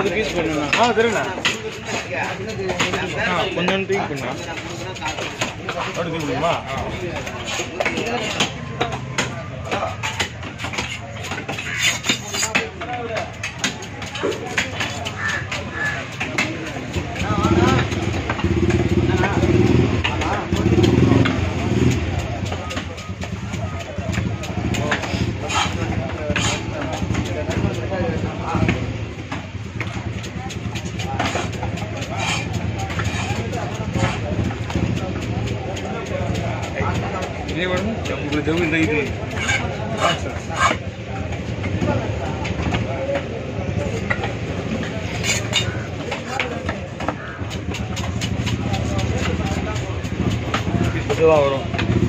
Piece பண்ணுண்ணா. தெரியுண்ணா. கொஞ்சம் தூக்கி பண்ணுண்ணா. அப்படி தூக்கி முடியுமா? ini baru jam berjauh dari ini. Betul orang.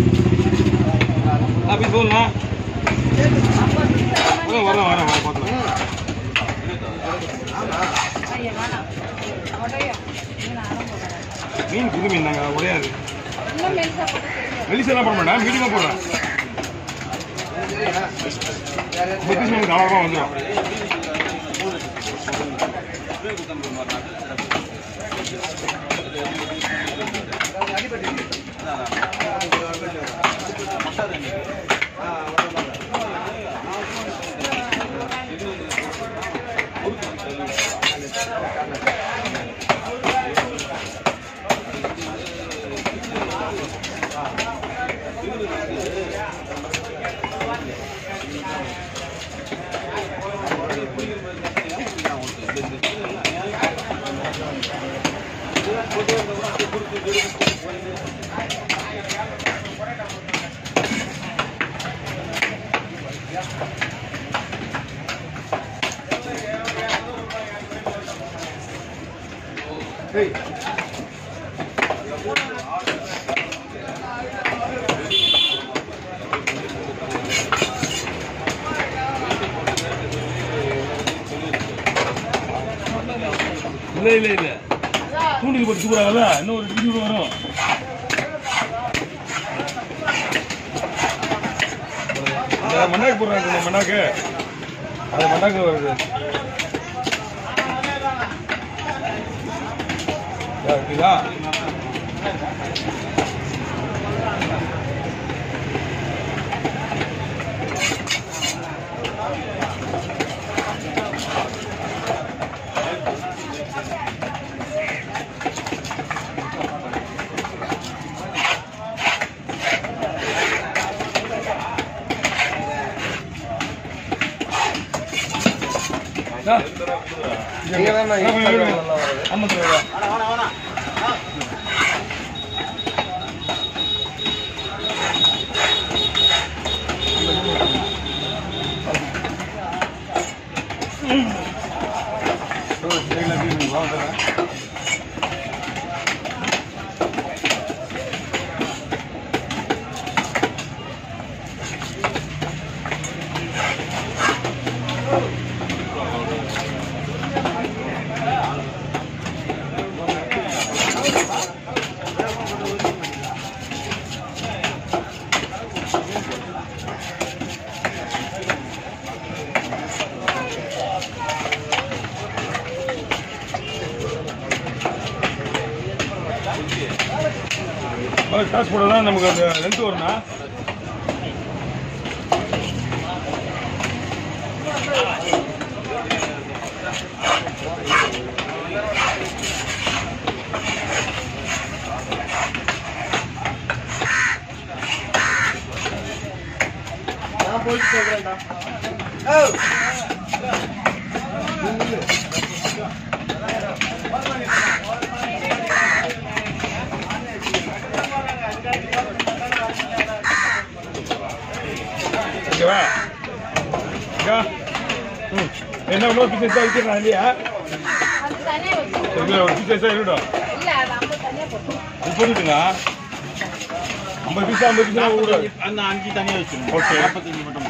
Habis bola. Warna. மீன் புது மீன் நாங்க உடையாது. மெலிசா பண்ண மாட்டேன், மீடியமா போடுறேன். கலரமா வந்துடும். Hey. இல்ல தூண்டில் போட்டு போறாங்கல்ல, இன்னும் ஒரு டிகிரி வரும். மண்ணாக்கு போடுறாங்க, மண்ணாக்கு அது மண்ணாக்கு வருது. இருக்குதா? காசு போடலாம் நமக்கு அந்த லென்த் வரும்னா நான் போய் சொல்றேன்டா. என்ன இன்னொரு பீஸ் வைக்கிறேன் இல்லையா? ஒரு பீஸ் இருக்கட்டும். அது போட்டுட்டுங்க 50 பீஸ் 50 பீஸ் அந்த 5 தனியாக வச்சுருங்க. ஓகே 45 மட்டும்.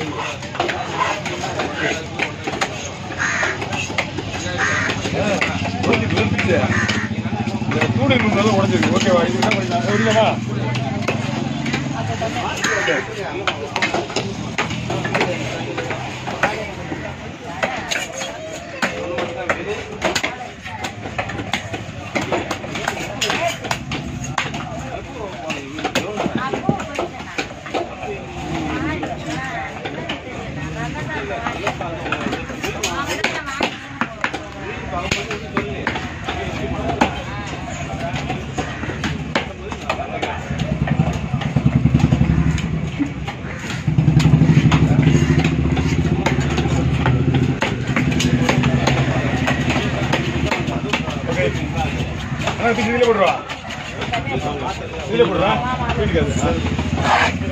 Yeah. விடலாமா? இதுல போடுறா வீட்டுக்கு